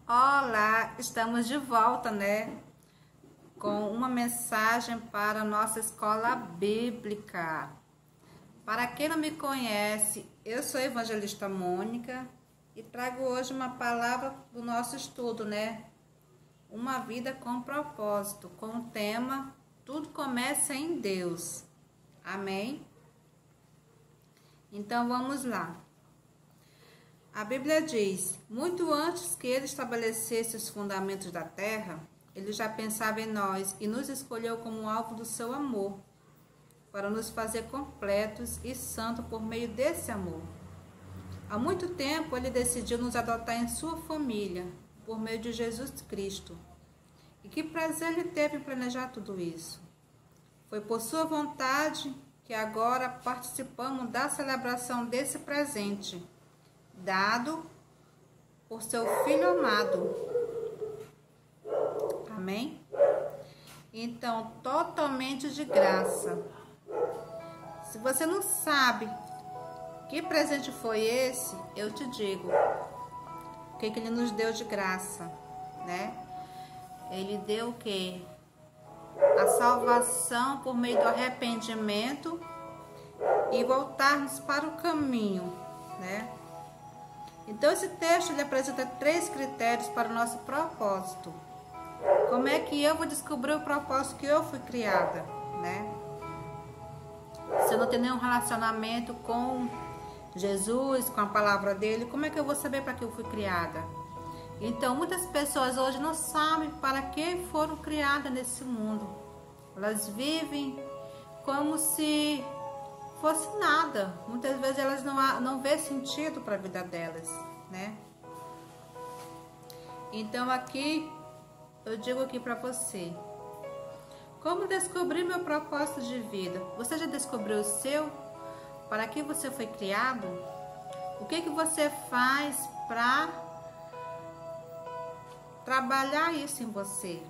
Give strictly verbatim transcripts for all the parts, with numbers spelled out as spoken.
Olá, estamos de volta, né? Com uma mensagem para a nossa escola bíblica. Para quem não me conhece, eu sou a evangelista Mônica e trago hoje uma palavra do nosso estudo, né? Uma vida com propósito, com o tema Tudo Começa em Deus. Amém? Então vamos lá. A Bíblia diz, muito antes que ele estabelecesse os fundamentos da terra, ele já pensava em nós e nos escolheu como alvo do seu amor, para nos fazer completos e santos por meio desse amor. Há muito tempo ele decidiu nos adotar em sua família, por meio de Jesus Cristo. E que prazer ele teve em planejar tudo isso. Foi por sua vontade que agora participamos da celebração desse presente, dado por seu Filho amado. Amém? Então, totalmente de graça. Se você não sabe que presente foi esse, eu te digo o que, que ele nos deu de graça, né? Ele deu o quê? A salvação por meio do arrependimento e voltarmos para o caminho, né? Então, esse texto ele apresenta três critérios para o nosso propósito. Como é que eu vou descobrir o propósito que eu fui criada, né? Se eu não tenho nenhum relacionamento com Jesus, com a palavra dele, como é que eu vou saber para que eu fui criada? Então, muitas pessoas hoje não sabem para que foram criadas nesse mundo. Elas vivem como se fosse nada. Muitas vezes elas não, não vê sentido para a vida delas, né? Então aqui, eu digo aqui para você. Como descobrir meu propósito de vida? Você já descobriu o seu? Para que você foi criado? O que que você faz para trabalhar isso em você?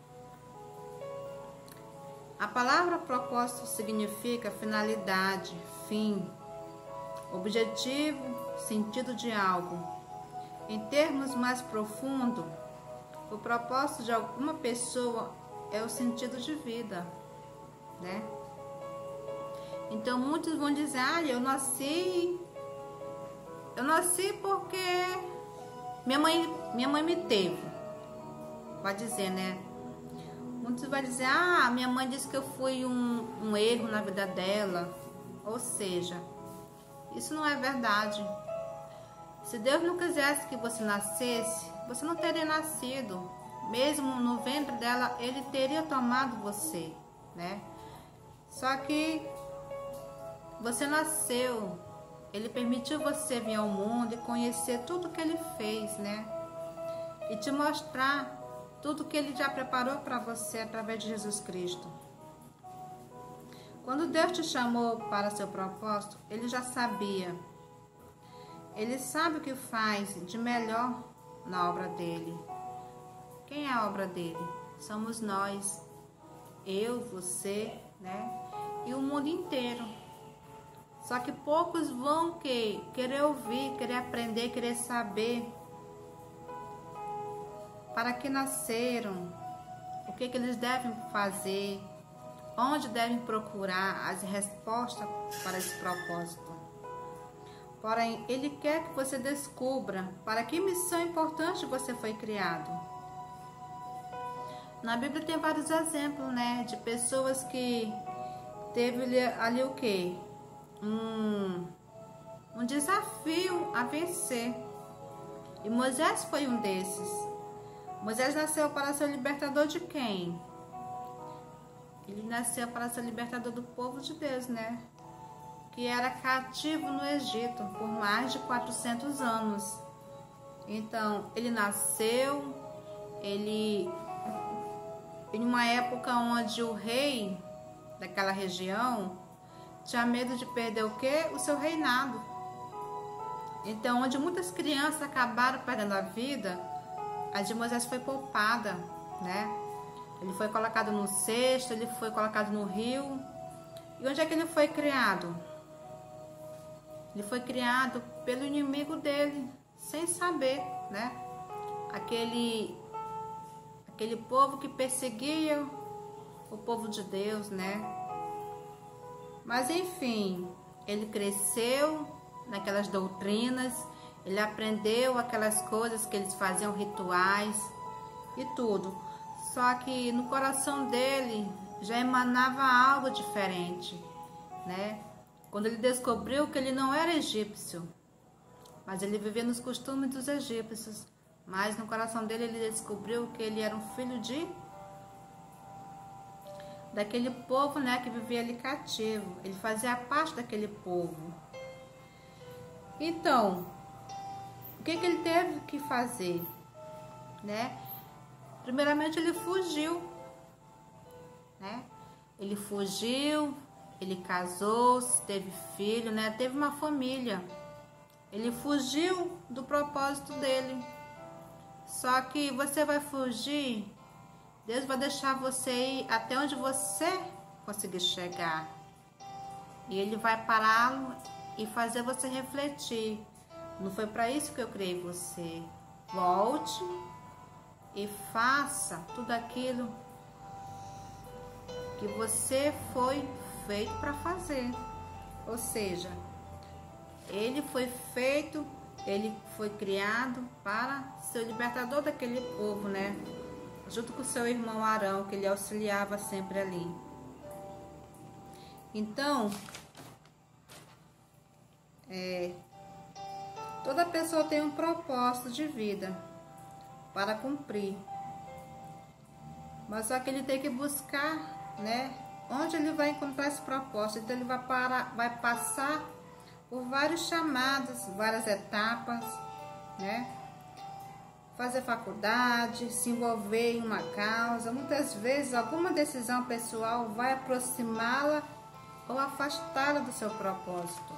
A palavra propósito significa finalidade, fim, objetivo, sentido de algo. Em termos mais profundos, o propósito de alguma pessoa é o sentido de vida, né? Então muitos vão dizer, ah, eu nasci, eu nasci porque minha mãe, minha mãe me teve. Vai dizer, né? Muitos vão dizer, ah, minha mãe disse que eu fui um, um erro na vida dela. Ou seja, isso não é verdade. Se Deus não quisesse que você nascesse, você não teria nascido. Mesmo no ventre dela, Ele teria tomado você, né? Só que você nasceu. Ele permitiu você vir ao mundo e conhecer tudo que Ele fez, né? E te mostrar tudo que Ele já preparou para você através de Jesus Cristo. Quando Deus te chamou para seu propósito, Ele já sabia. Ele sabe o que faz de melhor na obra dEle. Quem é a obra dEle? Somos nós. Eu, você, né? E o mundo inteiro. Só que poucos vão que, querer ouvir, querer aprender, querer saber para que nasceram, o que, que eles devem fazer, onde devem procurar as respostas para esse propósito. Porém, Ele quer que você descubra para que missão importante você foi criado. Na Bíblia tem vários exemplos, né, de pessoas que teve ali, ali o quê? Um, um desafio a vencer. E Moisés foi um desses. Moisés nasceu para ser o libertador de quem? Ele nasceu para ser o libertador do povo de Deus, né? Que era cativo no Egito por mais de quatrocentos anos. Então, ele nasceu, ele em uma época onde o rei daquela região tinha medo de perder o quê? O seu reinado. Então, onde muitas crianças acabaram perdendo a vida, a de Moisés foi poupada, né? Ele foi colocado no cesto, ele foi colocado no rio. E onde é que ele foi criado? Ele foi criado pelo inimigo dele, sem saber, né? aquele, aquele povo que perseguia o povo de Deus, né? Mas enfim, ele cresceu naquelas doutrinas, ele aprendeu aquelas coisas que eles faziam, rituais e tudo. Só que no coração dele já emanava algo diferente, né? Quando ele descobriu que ele não era egípcio, mas ele vivia nos costumes dos egípcios, mas no coração dele ele descobriu que ele era um filho de daquele povo, né, que vivia ali cativo. Ele fazia parte daquele povo. Então, o que que ele teve que fazer, né? Primeiramente ele fugiu, né? Ele fugiu, ele casou-se, teve filho, né? Teve uma família. Ele fugiu do propósito dele. Só que você vai fugir, Deus vai deixar você ir até onde você conseguir chegar. E Ele vai pará-lo e fazer você refletir. Não foi para isso que eu criei você. Volte e faça tudo aquilo que você foi feito para fazer. Ou seja, ele foi feito, ele foi criado para ser o libertador daquele povo, né? Junto com seu irmão Arão, que ele auxiliava sempre ali. Então, é, toda pessoa tem um propósito de vida para cumprir. Mas só que ele tem que buscar, né? Onde ele vai encontrar esse propósito. Então ele vai, parar, vai passar por vários chamados, várias etapas, né? Fazer faculdade, se envolver em uma causa. Muitas vezes alguma decisão pessoal vai aproximá-la ou afastá-la do seu propósito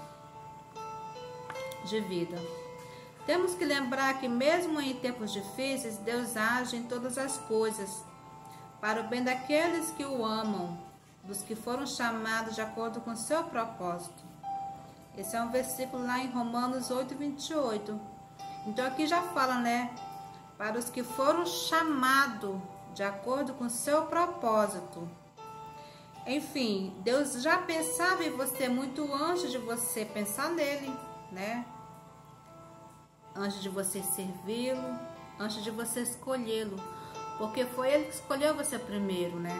de vida. Temos que lembrar que mesmo em tempos difíceis, Deus age em todas as coisas para o bem daqueles que o amam, dos que foram chamados de acordo com o seu propósito. Esse é um versículo lá em Romanos oito, vinte e oito. Então aqui já fala, né? Para os que foram chamados de acordo com o seu propósito. Enfim, Deus já pensava em você muito antes de você pensar nele, né? Antes de você servi-lo, antes de você escolhê-lo. Porque foi Ele que escolheu você primeiro, né?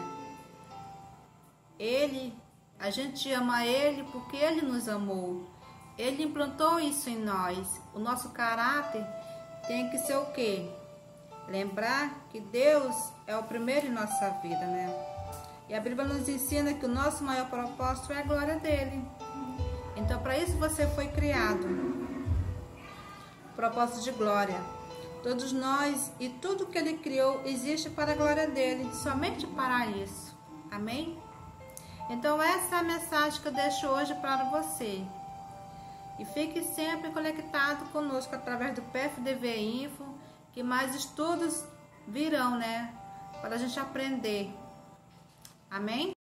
Ele, a gente ama Ele porque Ele nos amou. Ele implantou isso em nós. O nosso caráter tem que ser o quê? Lembrar que Deus é o primeiro em nossa vida, né? E a Bíblia nos ensina que o nosso maior propósito é a glória dele. Então, para isso você foi criado. Propósito de glória. Todos nós e tudo que Ele criou existe para a glória dele, somente para isso. Amém? Então essa é a mensagem que eu deixo hoje para você. E fique sempre conectado conosco através do P F D V Info, que mais estudos virão, né? Para a gente aprender. Amém?